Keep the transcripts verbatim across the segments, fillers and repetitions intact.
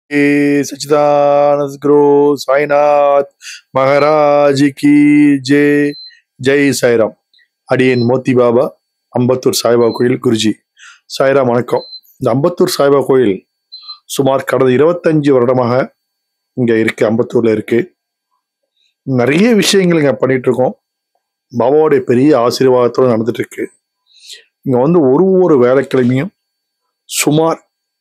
सच्चिदानंद गुरु साईनाथ महाराज की जय. ஜெய் சாய்ராம். அடியேன் மோத்தி பாபா, அம்பத்தூர் சாய்பாபா கோயில் குருஜி. சாய்ராம் வணக்கம். இந்த அம்பத்தூர் சாய்பாபா கோயில் சுமார் கடந்த இருபத்தஞ்சு வருடமாக இங்க இருக்கு, அம்பத்தூர்ல இருக்கு. நிறைய விஷயங்கள் இங்க பண்ணிட்டு இருக்கோம். பாபாவுடைய பெரிய ஆசீர்வாதத்தோடு நடந்துட்டு இருக்கு. இங்க வந்து ஒரு ஒரு வேலைக்கிழமையும் சுமார்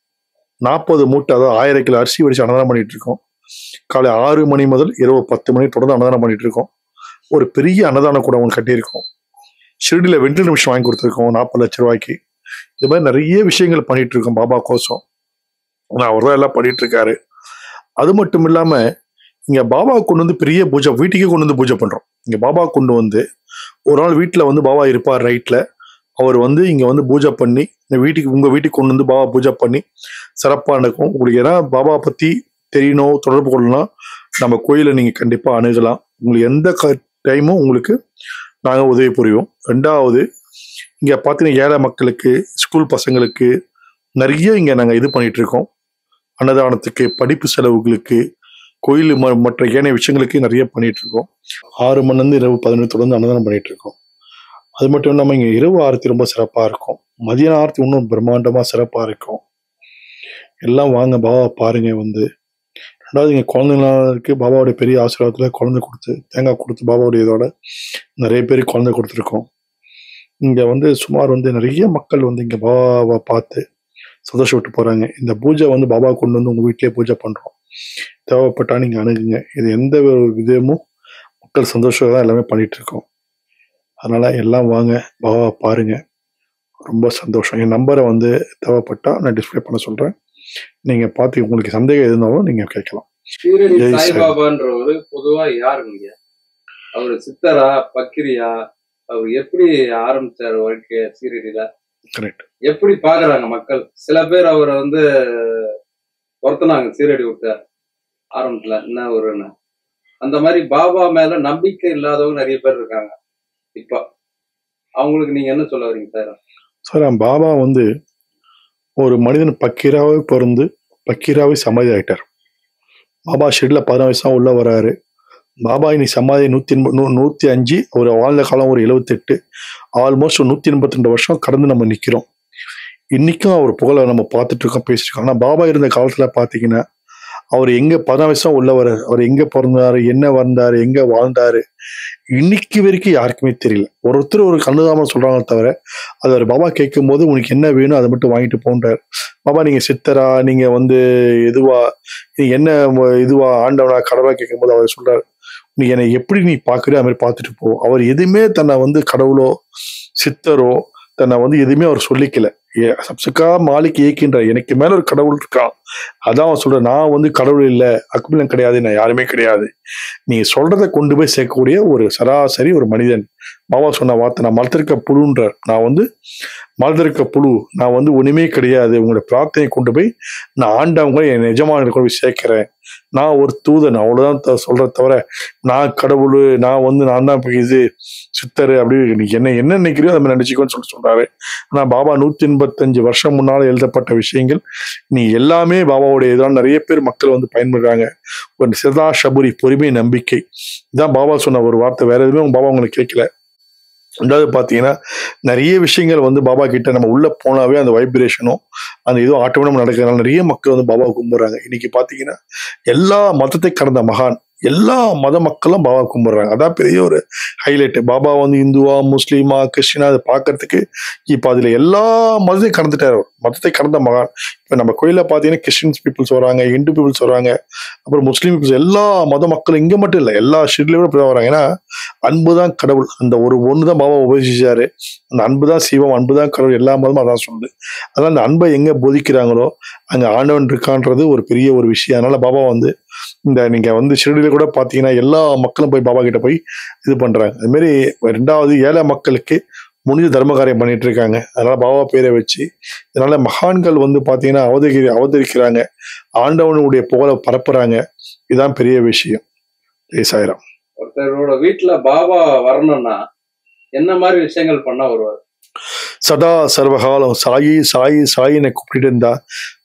நாற்பது மூட்டை, அதாவது ஆயிரம் கிலோ அரிசி வடிச்சு அன்னதானம் பண்ணிட்டு இருக்கோம். காலை ஆறு மணி முதல் இரவு பத்து மணி தொடர்ந்து அன்னதானம் பண்ணிட்டு இருக்கோம். ஒரு பெரிய அன்னதான கூட ஒன்று கட்டியிருக்கோம். ஷிரடியில் வெண்டில் நிமிஷம் வாங்கி கொடுத்துருக்கோம் நாற்பது லட்ச ரூபாய்க்கு. இது மாதிரி நிறைய விஷயங்கள் பண்ணிட்டு இருக்கோம் பாபா கோசம். ஆனால் அவர் தான் எல்லாம் பண்ணிட்டு இருக்காரு. அது மட்டும் இல்லாம இங்க பாபா கொண்டு வந்து பெரிய பூஜை, வீட்டுக்கே கொண்டு வந்து பூஜை பண்றோம். இங்க பாபா கொண்டு வந்து ஒரு நாள் வீட்டுல வந்து பாபா இருப்பார் ரைட்ல. அவர் வந்து இங்க வந்து பூஜை பண்ணி இந்த வீட்டுக்கு உங்க வீட்டுக்கு கொண்டு வந்து பாபா பூஜை பண்ணி சிறப்பாக நடக்கும். உங்களுக்கு ஏன்னா பாபா பத்தி தெரியணும், தொடர்பு கொள்ளலாம், நம்ம கோயிலை நீங்க கண்டிப்பா அணுகலாம். உங்களுக்கு எந்த டைமும் உங்களுக்கு நாங்க உதவி புரிவோம். ரெண்டாவது, இங்க பாத்தீங்கன்னா ஏழை மக்களுக்கு, ஸ்கூல் பசங்களுக்கு நிறைய இங்க நாங்க இது பண்ணிட்டு இருக்கோம். அன்னதானத்துக்கு, படிப்பு செலவுகளுக்கு, கோயில் மற்ற ஏனைய விஷயங்களுக்கு நிறைய பண்ணிட்டு இருக்கோம். ஆறு மணி இருந்து இரவு பதினொன்று தொடர்ந்து அன்னதானம் பண்ணிட்டு இருக்கோம். அது மட்டும் இல்லாமல் இங்கே இரவு ஆரத்தி ரொம்ப சிறப்பாக இருக்கும். மதியான ஆரத்தி இன்னும் பிரம்மாண்டமாக சிறப்பாக இருக்கும். எல்லாம் வாங்க பாபா பாருங்க வந்து. ரெண்டாவது இங்கே குழந்தைங்களாம் இருக்கு. பாபாவுடைய பெரிய ஆசீர்வாதத்தில் குழந்தை கொடுத்து தேங்காய் கொடுத்து பாபாவுடைய இதோட நிறைய பேர் குழந்தை கொடுத்துருக்கோம். இங்கே வந்து சுமார் வந்து நிறைய மக்கள் வந்து இங்கே பாபாவை பார்த்து சந்தோஷப்பட்டு போகிறாங்க. இந்த பூஜை வந்து பாபா கொண்டு வந்து உங்கள் வீட்டிலே பூஜை பண்ணுறோம். தேவைப்பட்டா நீங்கள் அணுகுங்க. இது எந்த ஒரு விதமும் மக்கள் சந்தோஷம் தான் எல்லாமே பண்ணிட்டு இருக்கோம். அதனால எல்லாம் வாங்க பாபா பாருங்க. ரொம்ப சந்தோஷம். என் நம்பரை வந்து தேவைப்பட்டா நான் டிஸ்பிளே பண்ண சொல்றேன். நீங்க பார்த்து உங்களுக்கு சந்தேகம் இருந்தாலும் நீங்க கேட்கலாம். சாய்பாபான்றவரு பொதுவா யாருங்க? அவரு சித்தரா, பக்கிரியா? அவர் எப்படி ஆரம்பிச்சாரு வாழ்க்கைய சீரடியில? கரெக்ட். எப்படி பாக்குறாங்க மக்கள்? சில பேர் அவரை வந்து பொறுத்தனாங்க சீரடி விட்ட ஆரம்பத்துல என்ன ஒரு அந்த மாதிரி பாபா மேல நம்பிக்கை இல்லாதவங்க நிறைய பேர் இருக்காங்க. இப்ப அவங்களுக்கு நீங்க என்ன சொல்ல வரீங்க சார்? சார், பாபா வந்து ஒரு மனிதன் பக்கீராவே பிறந்து பக்கீராவே சமாதி ஆயிட்டார். பாபா ஷெட்ல பதினாறு வயசா உள்ள வராரு. பாபா இனி சமாதி நூத்தி நூ நூத்தி அஞ்சு ஒரு வாழ்ந்த காலம் ஒரு எழுபத்தி எட்டு ஆல்மோஸ்ட் நூத்தி எண்பத்தி ரெண்டு வருஷம் கடந்து நம்ம நிக்கிறோம். இன்னைக்கும் அவர் புகழை நம்ம பார்த்துட்டு இருக்கோம், பேசிட்டு இருக்கோம். ஆனா பாபா இருந்த காலத்துல பாத்தீங்கன்னா அவர் எங்க பதினாறு வயசா உள்ள வர்றாரு, அவர் எங்க பிறந்தாரு, என்ன வந்தாரு, எங்க வாழ்ந்தாரு, இன்னைக்கு வரைக்கும் யாருக்குமே தெரியல. ஒருத்தர் ஒரு கண்ணுதாம சொல்றாங்க தவிர அது ஒரு பாபா கேட்கும் போது உனக்கு என்ன வேணும் அதை மட்டும் வாங்கிட்டு போன்றாரு. பாபா நீங்க சித்தரா, நீங்க வந்து எதுவா, என்ன இதுவா, ஆண்டவனா, கடவுளா கேட்கும் போது அவர் சொல்றாரு, நீ என்னை எப்படி நீ பாக்குறியோ அது மாதிரி பார்த்துட்டு போ. அவர் எதுவுமே தன்னை வந்து கடவுளோ சித்தரோ தன்னை வந்து எதுவுமே அவர் சொல்லிக்கல. சப்சுக்கா மாலிக் ஏக்கின்ற எனக்கு மேல ஒரு கடவுள் இருக்கான், அதான் அவன் சொல்ற. நான் வந்து கடவுள் இல்லை, அக்குபிலம் கிடையாது, நான் யாருமே கிடையாது. நீ சொல்றதை கொண்டு போய் சேர்க்கக்கூடிய ஒரு சராசரி ஒரு மனிதன். பாபா சொன்ன வார்த்தை, நான் மலத்திருக்க புழுன்றார். நான் வந்து மலத்திருக்க புழு, நான் வந்து ஒண்ணுமே கிடையாது. உங்களுடைய பிரார்த்தனை கொண்டு போய் நான் ஆண்டவங்க என் எஜமானத்தை கொண்டு போய் சேர்க்கிறேன். நான் ஒரு தூதன், அவ்வளவுதான் சொல்றத தவிர நான் கடவுள், நான் வந்து நான் தான் இது சித்தரு அப்படி நீ என்ன என்ன நினைக்கிறியோ அதை நினைச்சுக்கோன்னு சொல்லி சொல்றாரு. ஆனா பாபா நூத்தி எண்பத்தஞ்சு வருஷம் முன்னால எழுதப்பட்ட விஷயங்கள் நீ எல்லாமே பாபாவுடைய இதான். நிறைய பேர் மக்கள் வந்து பயன்படுறாங்க. ஒரு சிதா ஷபுரி, பொறுமை, நம்பிக்கை, இதான் பாபா சொன்ன ஒரு வார்த்தை. வேற எதுவுமே பாபா உங்களுக்கு கேட்கல. ரெண்டாவது பாத்தீங்கன்னா நிறைய விஷயங்கள் வந்து பாபா கிட்ட நம்ம உள்ள போனாவே அந்த வைப்ரேஷனும் அந்த இதுவும் ஆட்டோமேட்டிக் நடக்கிறதுனால நிறைய மக்கள் வந்து பாபாவை கும்பிடுறாங்க. இன்னைக்கு பாத்தீங்கன்னா எல்லா மதத்தை கடந்த மகான், எல்லா மத மக்களும் பாபா கும்பிடுறாங்க. அதான் பெரிய ஒரு ஹைலைட். பாபா வந்து இந்துவா, முஸ்லீமா, கிறிஸ்டினா அதை பார்க்கறதுக்கு இப்ப அதுல எல்லா மதத்தையும் கடந்துட்டாரு. மதத்தை கடந்த மகான். இப்ப நம்ம கோயில பாத்தீங்கன்னா கிறிஸ்டின்ஸ் பீப்புள்ஸ் வராங்க, இந்து பீப்புள்ஸ் வராங்க, அப்புறம் முஸ்லீம் பீப்புள்ஸ், எல்லா மத மக்களும் இங்க மட்டும் இல்லை, எல்லா ஷீட்லயும் வராங்க. ஏன்னா அன்புதான் கடவுள். அந்த ஒரு ஒண்ணுதான் பாபா உபதேசிச்சாரு. அந்த அன்புதான் சிவம், அன்புதான் கடவுள். எல்லா மதமும் அதான் சொல்லுது. அதனால அந்த அன்பை எங்க போதிக்கிறாங்களோ அங்க ஆண்டவன் இருக்கான்றது ஒரு பெரிய ஒரு விஷயம். அதனால பாபா வந்து இந்த நீங்க வந்து ஷிரடியில கூட பாத்தீங்கன்னா எல்லா மக்களும் போய் பாபா கிட்ட போய் இது பண்றாங்க. அது மாதிரி ரெண்டாவது ஏழை மக்களுக்கு முடிஞ்ச தர்ம காரியம் பண்ணிட்டு இருக்காங்க. அதனால பாபா பேரை வச்சு இதனால மகான்கள் வந்து பாத்தீங்கன்னா அவதரி அவதரிக்கிறாங்க, ஆண்டவனுடைய புகழை பரப்புறாங்க. இதுதான் பெரிய விஷயம். ஜெய் சாய்ராம். ஒருத்தரோட வீட்டுல பாபா வரணும்னா என்ன மாதிரி விஷயங்கள் பண்ணா வருவார்? சதா சர்வகாலம் சாயி சாயி சாயினை கூப்பிட்டு இருந்தா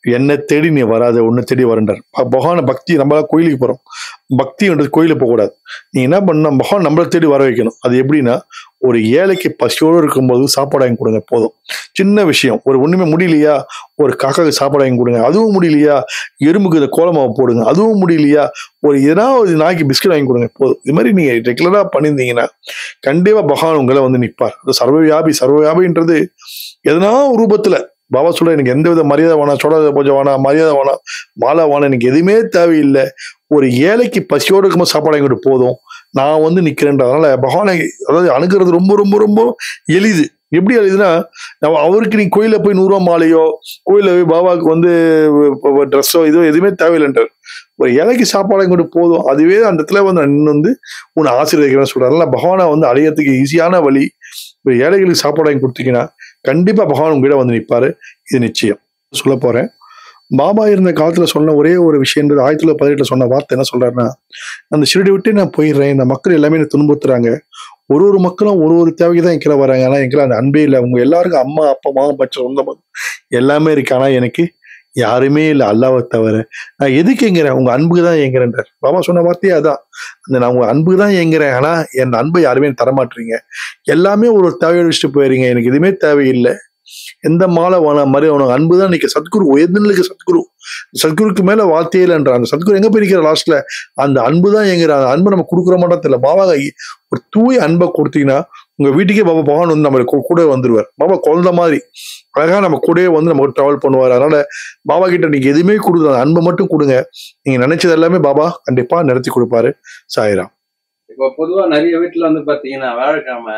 என்னை தேடி நீ வராத உன்னை தேடி வரண்டார். பகவான பக்தி நம்மளா கோயிலுக்கு போறோம், பக்தின்றது கோயிலுக்கு போகக்கூடாது. நீ என்ன பண்ண, பகவான் நம்மளை தேடி வர வைக்கணும். அது எப்படின்னா, ஒரு ஏழைக்கு பசியோடு இருக்கும்போது சாப்பாடு வாங்கி கொடுங்க போதும். சின்ன விஷயம். ஒரு ஒண்ணுமே முடியலையா, ஒரு காக்காக்கு சாப்பாடு வாங்கி கொடுங்க. அதுவும் முடியலையா, எறும்புக்கு இந்த கோலமாவை போடுங்க. அதுவும் முடியலையா, ஒரு ஏதாவது ஒரு நாய்க்கு பிஸ்கட் வாங்கி கொடுங்க போதும். இது மாதிரி நீங்க ரெகுலரா பண்ணியிருந்தீங்கன்னா கண்டிப்பா பகவான் உங்களை வந்து நிற்பார். சர்வவியாபி. சர்வவியாபின்றது எதனா ஒரு ரூபத்துல பாபா சொல்ல, எனக்கு எந்த வித மரியாதை வேணாம், சோழ பூஜை வேணாம், மரியாதை வேணாம், மாலை வேணாம், எனக்கு எதுவுமே தேவையில்லை. ஒரு ஏழைக்கு பசியோடு இருக்கும்போது சாப்பாடு வாங்கிட்டு போதும், நான் வந்து நிக்கிறேன்றதுனால பகவானை அதாவது அணுகிறது ரொம்ப ரொம்ப ரொம்ப எளிது. எப்படி எளிதுன்னா, அவருக்கு நீ கோயில போய் நூறுரூவா மாலையோ, கோயில போய் பாபாவுக்கு வந்து ட்ரெஸ்ஸோ இதோ எதுவுமே தேவையில்லைன்றார். ஒரு ஏழைக்கு சாப்பாடு வாங்கிட்டு போதும், அதுவே அந்த இடத்துல வந்து நின்று வந்து உன்னை ஆசீர்வதிக்கிறேன்னு சொல்றாரு. அதனால பகவானை வந்து அடையறதுக்கு ஈஸியான வழி, இப்போ ஏழைகளுக்கு சாப்பாடு வாங்கி கொடுத்தீங்கன்னா கண்டிப்பா பகவான் உங்ககிட்ட வந்து நிற்பாரு. இது நிச்சயம். சொல்ல போறேன். பாபா இருந்த காலத்துல சொன்ன ஒரே ஒரு விஷயன்றது ஆயிரத்தி தொள்ளாயிரத்தி பதினெட்டுல சொன்ன வார்த்தை என்ன சொல்றாருன்னா, அந்த ஷிரடி விட்டு நான் போயிடுறேன், இந்த மக்கள் எல்லாமே என்ன துன்புறுத்துறாங்க, ஒரு ஒரு மக்களும் ஒரு ஒரு தேவைக்கு தான் எங்களை வராங்க, ஆனா எங்களை அந்த அன்பே இல்லை. உங்க எல்லாருக்கும் அம்மா அப்பா மாமா பச்சை சொந்த எல்லாமே இருக்கு, ஆனா எனக்கு யாருமே இல்லை அல்லாவை தவிர. நான் எதுக்கு எங்கிறேன், உங்க அன்புக்கு தான் ஏங்குறேன்றார். பாபா சொன்ன வார்த்தையே அதான். அந்த நான் உங்க அன்புக்கு தான் ஏங்குறேன், ஆனா என் அன்பை யாருமே தரமாட்டீங்க, எல்லாமே ஒரு தேவையை வச்சுட்டு போயிருங்க, எனக்கு எதுவுமே தேவையில்லை, எந்த மாலை வேணாம் மாதிரி அவனுக்கு அன்பு தான் நிக்க. சத்குரு உயர்நிலைக்கு சத்குரு, சத்குருக்கு மேல வார்த்தையே இல்லைன்ற அந்த சத்குரு எங்க போய் நிக்கிற லாஸ்ட்ல, அந்த அன்பு தான் எங்கிற. அந்த அன்பு நம்ம கொடுக்குற மாட்டோம் தெரியல. பாபா ஒரு தூய அன்பை கொடுத்தீங்கன்னா உங்க வீட்டுக்கே பாபா பகவான் வந்து நம்ம கூட வந்துருவார். பாபா குழந்தை மாதிரி அழகா நம்ம கூடயே வந்து நம்ம டிராவல் பண்ணுவார். அதனால பாபா கிட்ட நீங்க எதுவுமே கொடுங்க, அன்பை மட்டும் கொடுங்க, நீங்க நினைச்சது எல்லாமே பாபா கண்டிப்பா நடத்தி கொடுப்பாரு. சாயிராம். இப்போ பொதுவா நிறைய வீட்டுல வந்து பாத்தீங்கன்னா வியாழக்கிழமை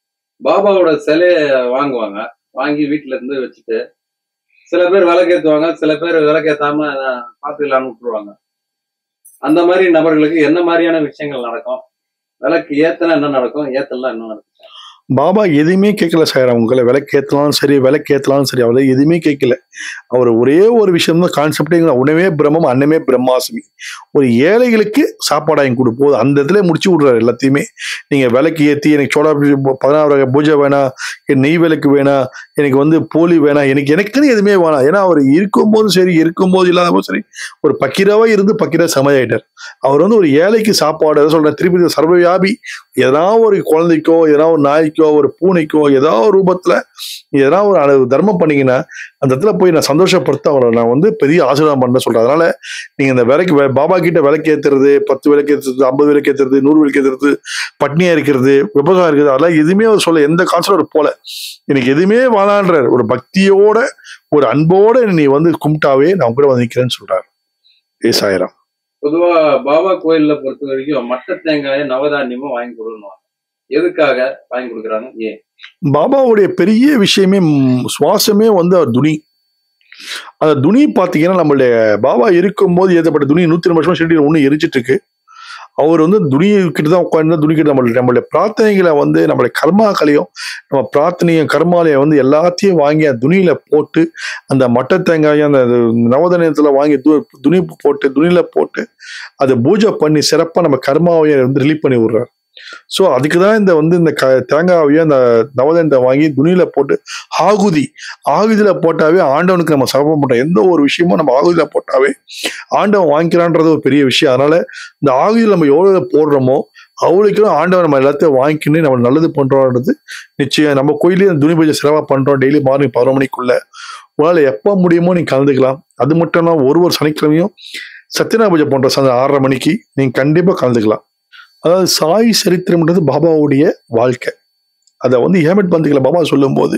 பாபாவோட சிலையை வாங்குவாங்க, வாங்கி வீட்டுல இருந்து வச்சுட்டு சில பேர் விளக்கேற்றுவாங்க, சில பேர் விளக்கேத்தாம பார்த்துக்கலாம்னு விட்டுருவாங்க. அந்த மாதிரி நபர்களுக்கு என்ன மாதிரியான விஷயங்கள் நடக்கும்? விளக்கு ஏத்தனா என்ன நடக்கும், ஏத்தலாம் என்ன நடக்கும்? பாபா எதுவுமே கேட்கல சார். அவங்களை விலைக்கு ஏற்றலாம் சரி, விலைக்கு ஏற்றலாம் சரி, அவளை எதுவுமே கேட்கல. அவர் ஒரே ஒரு விஷயம் தான் கான்செப்டே, உணவே பிரம்மம் அன்னமே பிரம்மாஸ்மி. ஒரு ஏழைகளுக்கு சாப்பாடு வாங்கி கொடுப்போம், அந்த இடத்துல முடிச்சு விடுறாரு எல்லாத்தையுமே. நீங்க விலைக்கு ஏற்றி எனக்கு சோடா பதினாறு பூஜை வேணாம், என் நெய் விளக்கு வேணாம், எனக்கு வந்து போலி வேணாம், எனக்கு எனக்குன்னு எதுவுமே வேணாம். ஏன்னா அவர் இருக்கும்போதும் சரி, இருக்கும்போது இல்லாத போதும் சரி, ஒரு பக்கிராவா இருந்து பக்கிரா சமையாயிட்டார். அவர் வந்து ஒரு ஏழைக்கு சாப்பாடு எதை சொல்ற திருப்பதி சர்வவியாபி. எதனா ஒரு குழந்தைக்கோ, எதனா ஒரு நாய்க்கோ, ஒரு பூனைக்கோ, ஏதாவது ஒரு ரூபத்துல எதனா ஒரு தர்மம் பண்ணீங்கன்னா அந்த இடத்துல போய் நான் சந்தோஷப்படுத்த அவரை நான் வந்து பெரிய ஆசீர்வாதம் பண்ண சொல்றேன். அதனால நீங்க இந்த விலைக்கு பாபா கிட்ட விலைக்கு ஏத்துறது, பத்து விலைக்கு ஏத்துறது, ஐம்பது விலைக்கு ஏத்துறது, நூறு விலைக்கு ஏத்துறது, பட்னியா இருக்கிறது, விபகம் இருக்குது, அதெல்லாம் எதுவுமே அவர் சொல்ல, எந்த கான்செப்ட் போல எனக்கு எதுவுமே வாழான்றார். ஒரு பக்தியோட ஒரு அன்போட நீ வந்து கும்பிட்டாவே நான் கூட வந்து நிக்கிறேன்னு சொல்றாரு. ஏசாயிரம். பொதுவா பாபா கோயில்ல பொறுத்த வரைக்கும் மட்ட தேங்காய நவதானியமும் வாங்கி கொடுக்கணும். எதுக்காக வாங்கி கொடுக்குறாங்க? ஏன்? பாபாவுடைய பெரிய விஷயமே சுவாசமே வந்து அவர் துணி. அந்த துணி பாத்தீங்கன்னா நம்மளுடைய பாபா இருக்கும்போது ஏற்றப்பட்ட துணி நூத்தி ரெண்டு வருஷமா ஷெடியில் ஒண்ணு எரிச்சிட்டு இருக்கு. அவர் வந்து துணி கிட்ட தான் உட்காந்து துணி கிட்ட நம்மளுடைய நம்மளுடைய பிரார்த்தனைகளை வந்து நம்மளுடைய கர்மாக்களையும் நம்ம பிரார்த்தனையும் கர்மாலையும் வந்து எல்லாத்தையும் வாங்கி அந்த துணியில போட்டு, அந்த மட்டை தேங்காயும் அந்த நவதானியத்துல வாங்கி துணி போட்டு துணியில போட்டு அதை பூஜை பண்ணி சிறப்பா நம்ம கர்மாவையை வந்து ரிலீவ் பண்ணி விடுறாரு. ஸோ அதுக்குதான் இந்த வந்து இந்த க தேங்காவையும் அந்த நவதானியத்தை வாங்கி துணியில போட்டு ஆகுதி ஆகுதியில போட்டாவே ஆண்டவனுக்கு நம்ம சமர்ப்பணம் பண்றோம். எந்த ஒரு விஷயமும் நம்ம ஆகுதியில போட்டாவே ஆண்டவன் வாங்கிக்கிறான்றது ஒரு பெரிய விஷயம். அதனால இந்த ஆகுதியில் நம்ம எவ்வளவு போடுறோமோ அவளுக்கு ஆண்டவன் நம்ம எல்லாத்தையும் வாங்கிக்கின்னு நம்ம நல்லது பண்றோம்ன்றது நிச்சயம். நம்ம கோயிலே துணி பூஜை சிறப்பா பண்றோம். டெய்லி மார்னிங் பதினொரு மணிக்குள்ள உங்களால எப்ப முடியுமோ நீங்க கலந்துக்கலாம். அது மட்டும் இல்லாம ஒரு ஒரு சனிக்கிழமையும் சத்யநாராயண பூஜை பண்ற அந்த ஆறரை மணிக்கு நீங்க கண்டிப்பா கலந்துக்கலாம். அதாவது சாய் சரித்திரம்ன்றது பாபாவுடைய வாழ்க்கை. அதை வந்து ஹேமட் பந்துகளை பாபா சொல்லும் போது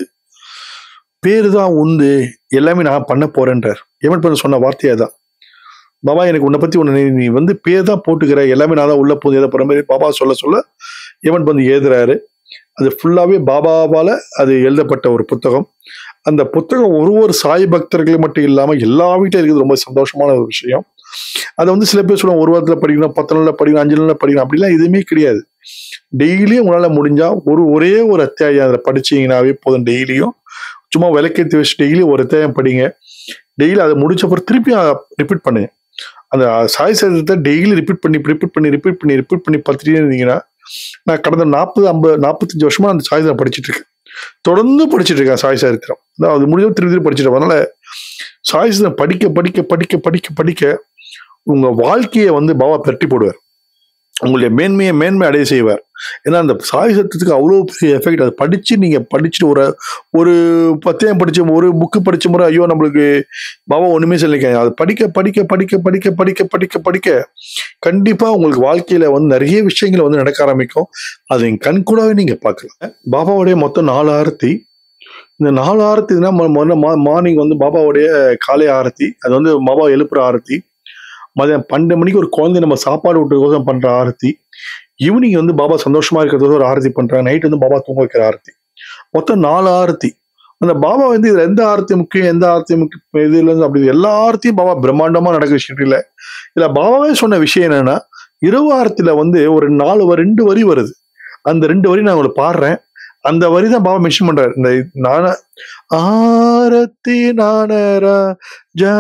பேரு தான் உண்டு, எல்லாமே நான் பண்ண போறேன்றார். ஹேமட் பந்து சொன்ன வார்த்தையா தான், பாபா எனக்கு உன்னை பத்தி ஒண்ணு நீ வந்து பேர் தான் போட்டுக்கிற, எல்லாமே நான் தான் உள்ள போது எதை போற மாதிரி பாபா சொல்ல சொல்ல ஹேமட் பந்து எழுதுறாரு. அது ஃபுல்லாவே பாபாவால அது எழுதப்பட்ட ஒரு புத்தகம். அந்த புத்தகம் ஒரு ஒரு சாய் பக்தர்கள் மட்டும் இல்லாம எல்லா வீட்டும் இருக்குது. ரொம்ப சந்தோஷமான ஒரு விஷயம். அதை வந்து சில பேர் சொல்லுவாங்க ஒரு வாரத்துல படிக்கணும், பத்து நாள்ல படிக்கணும், அஞ்சு நாள்ல படிக்கணும், அப்படிலாம் எதுவுமே கிடையாது. டெய்லியும் உங்களால முடிஞ்சா ஒரு ஒரே ஒரு அத்தியாயம் அதில் படிச்சீங்கன்னாவே போதும். டெய்லியும் சும்மா விளக்கேற்றி வச்சு டெய்லி ஒரு அத்தியாயம் படிங்க. டெய்லி அதை முடிச்ச அப்புறம் திருப்பி ரிப்பீட் பண்ணுங்க. அந்த சாய் சரித்திரத்தை டெய்லி ரிப்பீட் பண்ணி ரிப்பீட் பண்ணி ரிப்பீட் பண்ணி ரிப்பீட் பண்ணி பார்த்துட்டே இருந்தீங்கன்னா, நான் கடந்த நாற்பது ஐம்பது நாற்பத்தஞ்சு வருஷமா அந்த சாய் சரித்திரம் படிச்சுட்டு இருக்கேன். தொடர்ந்து படிச்சுட்டு இருக்கேன் சாய் சரித்திரம். அது முடிஞ்ச திருப்பி திருப்பி படிச்சுட்டு. அதனால சாய் சத்திரம் படிக்க படிக்க படிக்க படிக்க படிக்க உங்க வாழ்க்கையை வந்து பாபா பெருட்டி போடுவார். உங்களுடைய மேன்மையை மேன்மை அடைய செய்வார். ஏன்னா அந்த சாய் சத்திரத்துக்கு அவ்வளோ பெரிய எஃபெக்ட். அதை படிச்சு நீங்க படிச்சுட்டு ஒரு ஒரு பத்தியம் படிச்ச ஒரு புக்கு படிச்ச முறை ஐயோ நம்மளுக்கு பாபா ஒண்ணுமே சொல்லிக்க. அதை படிக்க படிக்க படிக்க படிக்க படிக்க படிக்க படிக்க கண்டிப்பா உங்களுக்கு வாழ்க்கையில வந்து நிறைய விஷயங்கள் வந்து நடக்க ஆரம்பிக்கும். அதை கண் கூடவே நீங்க பார்க்கலாம். பாபாவுடைய மொத்தம் நாலு ஆரத்தி. இந்த நாலு ஆரத்தினா முதல்ல மார்னிங் வந்து பாபாவுடைய காலை ஆரத்தி, அது வந்து பாபா எழுப்புற ஆரத்தி. மதியம் பன்னெண்டு மணிக்கு ஒரு குழந்தை நம்ம சாப்பாடு விட்டுறதுக்கோசம் பண்ற ஆரத்தி. ஈவினிங் வந்து பாபா சந்தோஷமா இருக்கிறது ஒரு ஆரத்தி பண்றாங்க. நைட் வந்து பாபா தூங்க வைக்கிற ஆரத்தி. மொத்தம் நாலு ஆரத்தி. அந்த பாபா வந்து இதுல எந்த ஆரத்தி முக்கியம், எந்த ஆரத்தி முக்கியம், இதுல இருந்து அப்படி எல்லா ஆரத்தியும் பாபா பிரம்மாண்டமா நடக்கிற விஷயம் இல்லை. இதுல பாபாவே சொன்ன விஷயம் என்னன்னா, இரவு ஆரத்தில வந்து ஒரு நாலு வரி ரெண்டு வரி வருது. அந்த ரெண்டு வரி நான் உங்களுக்கு பாடுறேன். அந்த வரி தான் பாபா மென்ஷன் பண்றாரு. இந்த நான ஆரத்தி நானரா ஜா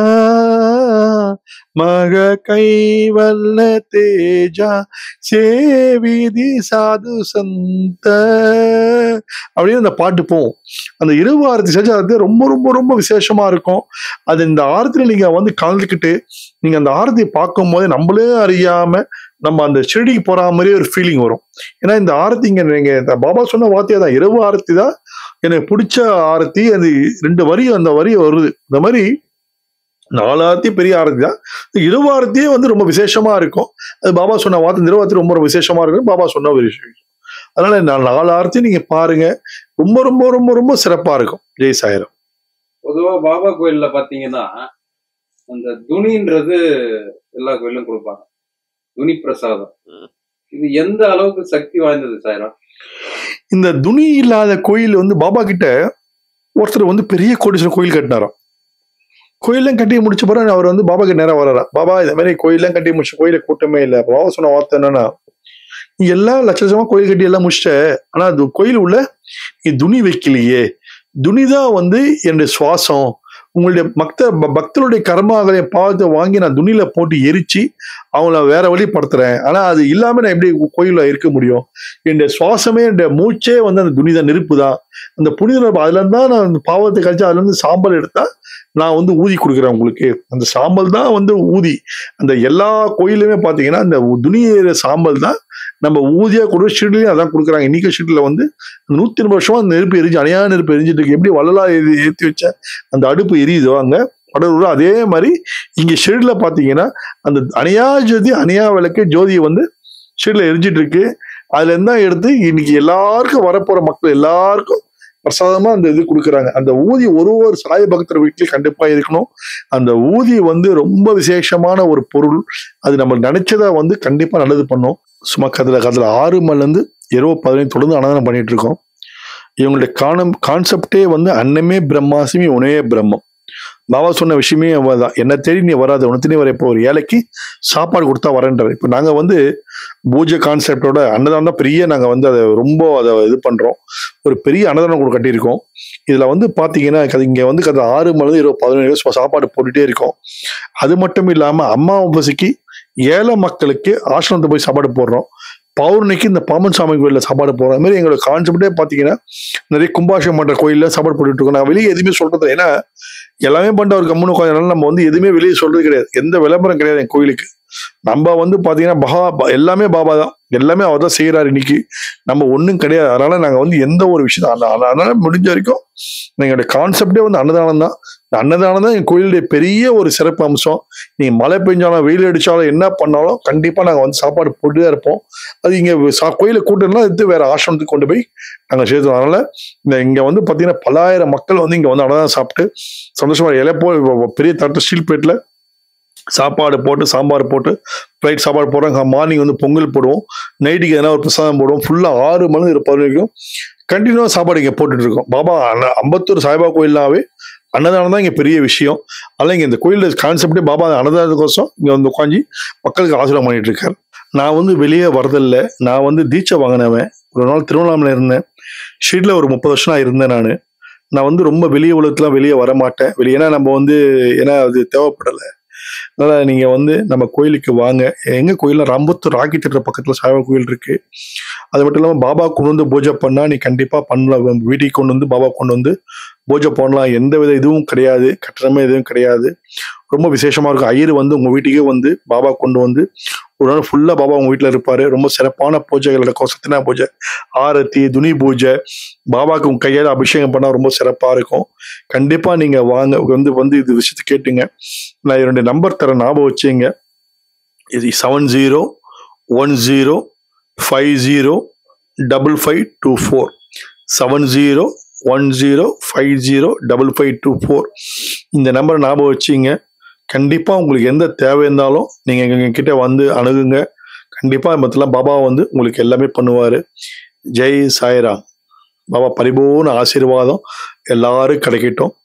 மக கைவல்ல தேஜா சேவிதி சாது சந்த அப்படின்னு அந்த பாட்டு போகும். அந்த இரவு ஆரத்தி செஞ்சா அது ரொம்ப ரொம்ப ரொம்ப விசேஷமா இருக்கும். அது இந்த ஆரத்தில நீங்க வந்து கலந்துக்கிட்டு நீங்க அந்த ஆரத்தியை பார்க்கும் போது நம்மளே அறியாம நம்ம அந்த ஷிரடிக்கு போற மாதிரியே ஒரு ஃபீலிங் வரும். ஏன்னா இந்த ஆரத்தி இங்க நீங்க பாபா சொன்ன வார்த்தையா தான், இரவு ஆரத்தி தான் எனக்கு பிடிச்ச ஆரத்தி. அது ரெண்டு வரி அந்த வரி வருது. இந்த மாதிரி நாலு ஆரத்தி பெரிய ஆரத்தி தான். இரவு ஆரத்தியே வந்து ரொம்ப விசேஷமா இருக்கும். அது பாபா சொன்ன வார்த்தை இரவாரத்தி ரொம்ப ரொம்ப விசேஷமா இருக்கும். பாபா சொன்ன ஒரு விஷயம். அதனால நான் நாலு ஆரத்தி நீங்க பாருங்க, ரொம்ப ரொம்ப ரொம்ப ரொம்ப சிறப்பா இருக்கும். ஜெய் சாய்ராம். பொதுவா பாபா கோயில்ல பாத்தீங்கன்னா அந்த துணின்றது எல்லா கோயிலும் கொடுப்பாங்க, துணி பிரசாதம். இது எந்த அளவுக்கு சக்தி வாய்ந்தது சாய்ராம்? இந்த துணி இல்லாத கோயில் வந்து பாபா கிட்ட ஒருத்தர் வந்து பெரிய கோடீஸ்வரர் கோயில் கட்டினாராம். கோயிலாம் கட்டி முடிச்ச பிறகு அவர் வந்து பாபா கிட்ட நேரம் வர்றாரா, பாபா இந்த மாதிரி கோயிலாம் கட்டி முடிச்ச கோயில கூட்டமே இல்லை. பாபா சொன்ன வார்த்தை என்னன்னா, நீ எல்லாம் லட்ச லட்சமா கோயில் கட்டி எல்லாம் முடிச்சிட்ட, ஆனா அது கோயில் உள்ள நீ துணி வைக்கலையே. துணிதான் வந்து என்னுடைய சுவாசம். உங்களுடைய பக்த பக்தருடைய கர்மாக்களை பாவத்தை வாங்கி நான் துணியில போட்டு எரிச்சு அவங்கள வேற வழி படுத்துறேன். ஆனா அது இல்லாம நான் எப்படி கோயில இருக்க முடியும்? என்னுடைய சுவாசமே என்னுடைய மூச்சே வந்து அந்த துணிதான், நெருப்பு தான். அந்த புனித அதுல இருந்தா நான் பாவத்தை கழிச்சு அதுல இருந்து சாம்பல் எடுத்தா நான் வந்து ஊதி கொடுக்குறேன் உங்களுக்கு. அந்த சாம்பல் தான் வந்து ஊதி. அந்த எல்லா கோயிலுமே பாத்தீங்கன்னா அந்த துணிய சாம்பல் தான் நம்ம ஊதியா கொடுக்க. ஷீட்லயும் அதான் கொடுக்குறாங்க. இன்னைக்கு ஷீட்ல வந்து நூத்தி ஐம்பது வருஷமா அந்த நெருப்பு எரிஞ்சு அணையா நெருப்பு எரிஞ்சிட்டு இருக்கு. எப்படி வள்ளலா ஏற்றி வச்ச அந்த அடுப்பு எரியுதோ அங்க படர்வு, அதே மாதிரி இங்க ஷெட்ல பாத்தீங்கன்னா அந்த அணையா ஜோதி அணையா விளக்கு ஜோதியை வந்து ஷெட்ல எரிஞ்சிட்டு இருக்கு. அதுல இருந்தா எடுத்து இன்னைக்கு எல்லாருக்கும் வரப்போற மக்கள் எல்லாருக்கும் பிரசாதமா அந்த இது கொடுக்குறாங்க. அந்த ஊதி ஒரு ஒரு சாய பக்தர் வீட்லயும் கண்டிப்பா இருக்கணும். அந்த ஊதி வந்து ரொம்ப விசேஷமான ஒரு பொருள். அது நம்ம நினைச்சதா வந்து கண்டிப்பா நல்லது பண்ணும். சும்மா கதில கதில ஆறு மணில இருந்து இரவு பதினைந்து தொடர்ந்து அன்னதானம் பண்ணிட்டு இருக்கோம். இவங்களுடைய காணம் கான்செப்டே வந்து அன்னமே பிரம்மாசிமி உனே பிரம்மம். பாபா சொன்ன விஷயமே தான், என்ன தேடி நீ வராது, உனத்தினே வர. இப்போ ஒரு ஏழைக்கு சாப்பாடு கொடுத்தா வரேன்றார். இப்போ நாங்க வந்து பூஜை கான்செப்டோட அன்னதானம் தான் பெரிய, நாங்க வந்து அதை ரொம்ப அதை இது பண்றோம். ஒரு பெரிய அன்னதானம் கூட கட்டியிருக்கோம். இதுல வந்து பாத்தீங்கன்னா இங்க வந்து கதை ஆறு மணி இருபது பதினேழு சாப்பாடு போட்டுட்டே இருக்கோம். அது மட்டும் இல்லாம அமாவாசைக்கு ஏழை மக்களுக்கு ஆசிரமத்தை போய் சாப்பாடு போடுறோம். பௌர்ணமிக்கு இந்த பாமன் சாமி கோயில்ல சாப்பாடு போடுற மாதிரி எங்களோட கான்செப்டே பாத்தீங்கன்னா நிறைய கும்பாஷம் பண்ற கோயில்ல சாப்பாடு போட்டுட்டு இருக்கோம். நான் வெளியே எதுவுமே சொல்றது, ஏன்னா எல்லாமே பண்ணிட்டு ஒரு கம்முனு உட்காந்து நம்ம வந்து எதுவுமே வெளியே சொல்றது கிடையாது. எந்த விளம்பரம் கிடையாது என் கோயிலுக்கு. நம்ம வந்து பாத்தீங்கன்னா பகா எல்லாமே பாபா தான், எல்லாமே அவர் தான் செய்யறாரு. இன்னைக்கு நம்ம ஒன்றும் கிடையாது. அதனால நாங்க வந்து எந்த ஒரு விஷயம் அதனால முடிஞ்ச வரைக்கும் எங்களுடைய கான்செப்டே வந்து அன்னதானம் தான். அன்னதானம் தான் என் கோயிலுடைய பெரிய ஒரு சிறப்பு அம்சம். நீங்க மழை பெஞ்சாலும் வெயில் அடிச்சாலும் என்ன பண்ணாலும் கண்டிப்பா நாங்க வந்து சாப்பாடு போட்டுதான் இருப்போம். அது இங்க கோயிலை கூட்டம்லாம் எடுத்து வேற ஆசிரமத்துக்கு கொண்டு போய் நாங்க சேர்த்தோம். அதனால இந்த இங்க வந்து பாத்தீங்கன்னா பல்லாயிரம் மக்கள் வந்து இங்க வந்து அன்னதானம் சாப்பிட்டு சந்தோஷமா இலைப்போ பெரிய தட்டு ஸ்டீல் பிளேட்ல சாப்பாடு போட்டு சாம்பார் போட்டு பிளைட் சாப்பாடு போடுறோம். மார்னிங் வந்து பொங்கல் போடுவோம், நைட்டுக்கு எதனா ஒரு பிரசாதம் போடுவோம். ஃபுல்லா ஆறு மணி பதினஞ்சு வரைக்கும் கண்டினியூவா சாப்பாடு இங்க போட்டுட்டு இருக்கோம். பாபா அம்பத்தூர் சாய்பா கோயில்னாவே அன்னதானம் தான் இங்க பெரிய விஷயம். அதனால இங்க இந்த கோயிலோட கான்செப்டே பாபா அன்னதானத்துக்கோசம் இங்க வந்து உட்காந்து மக்களுக்கு ஆசீர்வாதம் பண்ணிட்டு இருக்காரு. நான் வந்து வெளியே வரதில்ல. நான் வந்து தீட்சை வாங்கினவன். ஒரு நாள் திருவண்ணாமலை இருந்தேன். ஷீட்ல ஒரு முப்பது வருஷம் நான் இருந்தேன். நான் நான் வந்து ரொம்ப வெளியே உலகத்துலாம் வெளியே வரமாட்டேன். வெளியே ஏன்னா நம்ம வந்து ஏன்னா அது தேவைப்படலை. அதனால நீங்க வந்து நம்ம கோயிலுக்கு வாங்க. எங்க கோயில்ல ரம்பத்தூர் ராக்கி தேட்டர் பக்கத்துல சாய்பா கோயில் இருக்கு. அது மட்டும் இல்லாம பாபா கொண்டு வந்து பூஜை பண்ணா நீ கண்டிப்பா பண்ணலாம். வீட்டுக்கு கொண்டு வந்து பாபா கொண்டு வந்து பூஜை போடலாம், எந்த வித இதுவும் கிடையாது, கட்டணமே எதுவும் கிடையாது. ரொம்ப விசேஷமா இருக்கும். ஐயர் வந்து உங்க வீட்டுக்கே வந்து பாபா கொண்டு வந்து ஒரு நாள் ஃபுல்லா பாபா உங்க வீட்டுல இருப்பாரு. ரொம்ப சிறப்பான பூஜைகள் நடக்கும். சத்யனா பூஜை, ஆரத்தி, துணி பூஜை, பாபாக்கு உங்க கையால அபிஷேகம் பண்ணா ரொம்ப சிறப்பா இருக்கும். கண்டிப்பா நீங்க வாங்க, வந்து வந்து இது விஷயத்தை கேட்டுங்க. நான் என்னுடைய நம்பர் தரேன், ஞாபகம் வச்சுங்க. இது seven zero one zero five zero double five two four seven zero one zero five zero double five two four இந்த நம்பரை ஞாபகம் வச்சுங்க. கண்டிப்பாக உங்களுக்கு எந்த தேவை இருந்தாலும் நீங்கள் எங்ககிட்ட வந்து அணுகுங்க. கண்டிப்பாக மற்றெல்லாம் பாபா வந்து உங்களுக்கு எல்லாமே பண்ணுவார். ஜெய் சாய்ராம். பாபா பரிபூர்ண ஆசீர்வாதம் எல்லாரும் கிடைக்கட்டும்.